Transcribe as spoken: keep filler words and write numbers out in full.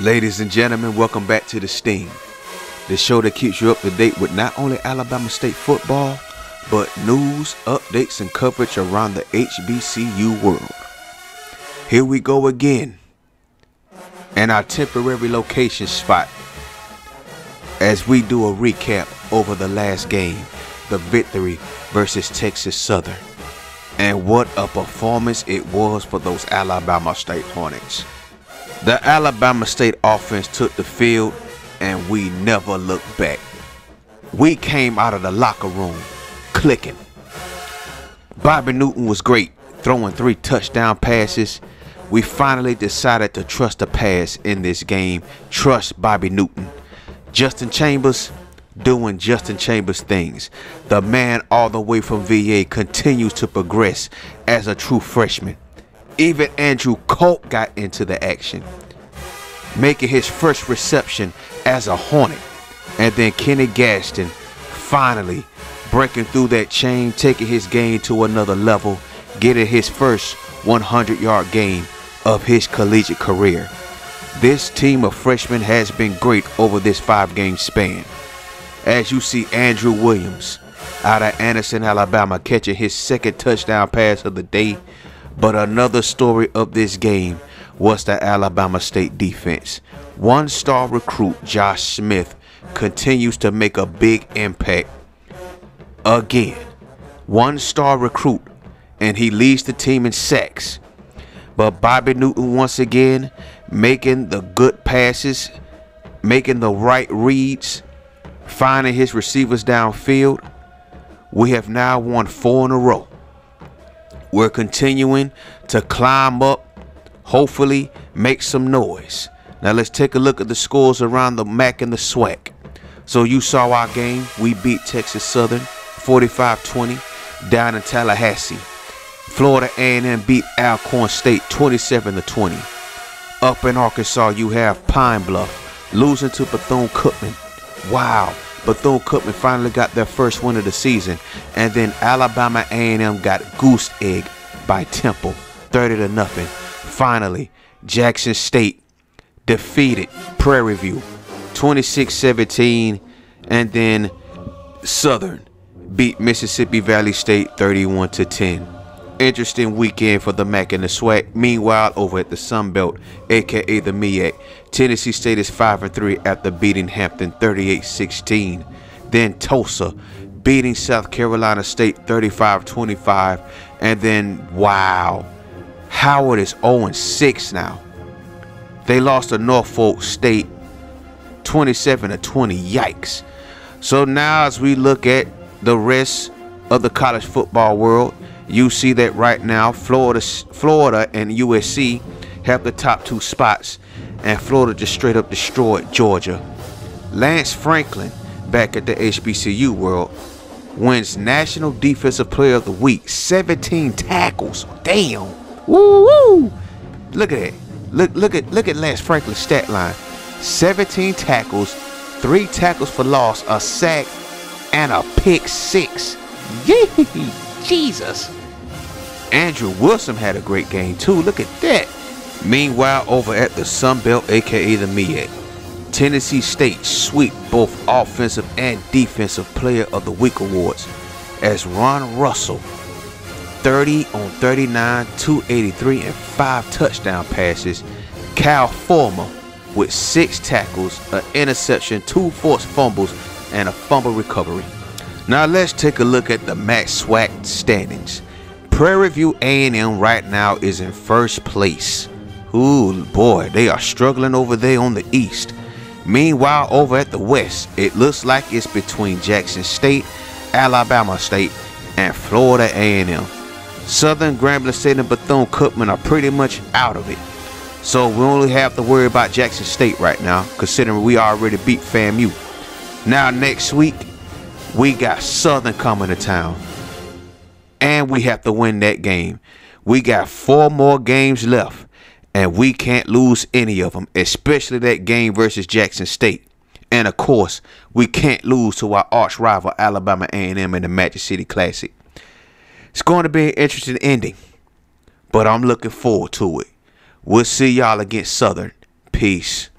Ladies and gentlemen, welcome back to The Steam, the show that keeps you up to date with not only Alabama State football, but news, updates, and coverage around the H B C U world. Here we go again, in our temporary location spot, as we do a recap over the last game, the victory versus Texas Southern. And what a performance it was for those Alabama State Hornets. The Alabama State offense took the field and we never looked back. We came out of the locker room clicking. Bobby Newton was great, throwing three touchdown passes. We finally decided to trust the pass in this game. Trust Bobby Newton. Justin Chambers doing Justin Chambers things. The man all the way from V A continues to progress as a true freshman. Even Andrew Colt got into the action, making his first reception as a Hornet. And then Kenny Gaston finally breaking through that chain, taking his game to another level, getting his first hundred yard game of his collegiate career. This team of freshmen has been great over this five game span. As you see Andrew Williams out of Anderson, Alabama, catching his second touchdown pass of the day. But another story of this game was the Alabama State defense. One-star recruit Josh Smith continues to make a big impact. Again, one-star recruit, and he leads the team in sacks. But Bobby Newton once again making the good passes, making the right reads, finding his receivers downfield. We have now won four in a row. We're continuing to climb up, hopefully make some noise. Now let's take a look at the scores around the M A C and the SWAC. So you saw our game. We beat Texas Southern forty-five twenty down in Tallahassee. Florida A and M beat Alcorn State twenty-seven to twenty. Up in Arkansas, you have Pine Bluff losing to Bethune-Cookman. Wow. Bethune-Cookman finally got their first win of the season. And then Alabama A and M got goose egg by Temple, thirty to nothing. Finally, Jackson State defeated Prairie View twenty-six seventeen. And then Southern beat Mississippi Valley State thirty-one to ten. Interesting weekend for the M A C and the SWAC. Meanwhile, over at the Sun Belt, aka the M E A C, Tennessee State is five and three after beating Hampton thirty-eight sixteen. Then Tulsa beating South Carolina State thirty-five twenty-five. And then, wow, Howard is oh and six now. They lost to Norfolk State twenty-seven to twenty. Yikes. So now as we look at the rest of the college football world, you see that right now Florida, Florida and U S C have the top two spots, and Florida just straight up destroyed Georgia. Lance Franklin, back at the H B C U World, wins National Defensive Player of the Week. seventeen tackles. Damn. Woo woo. Look at that. Look look at look at Lance Franklin's stat line. seventeen tackles, three tackles for loss, a sack, and a pick six. Yee. Jesus. Andrew Wilson had a great game too. Look at that. Meanwhile, over at the Sun Belt, aka the M E A C, Tennessee State sweep both offensive and defensive player of the week awards as Ron Russell, thirty on thirty-nine, two eighty-three, and five touchdown passes. Cal Former with six tackles, an interception, two forced fumbles, and a fumble recovery. Now let's take a look at the M A C SWAC standings. Prairie View A and M right now is in first place. Ooh boy, they are struggling over there on the east. Meanwhile, over at the west, it looks like it's between Jackson State, Alabama State, and Florida A and M. Southern, Grambling State, and Bethune-Cookman are pretty much out of it. So we only have to worry about Jackson State right now, considering we already beat FAMU. Now next week, we got Southern coming to town, and we have to win that game. We got four more games left, and we can't lose any of them, especially that game versus Jackson State. And of course, we can't lose to our arch rival Alabama A and M in the Magic City Classic. It's going to be an interesting ending, but I'm looking forward to it. We'll see y'all against Southern. Peace.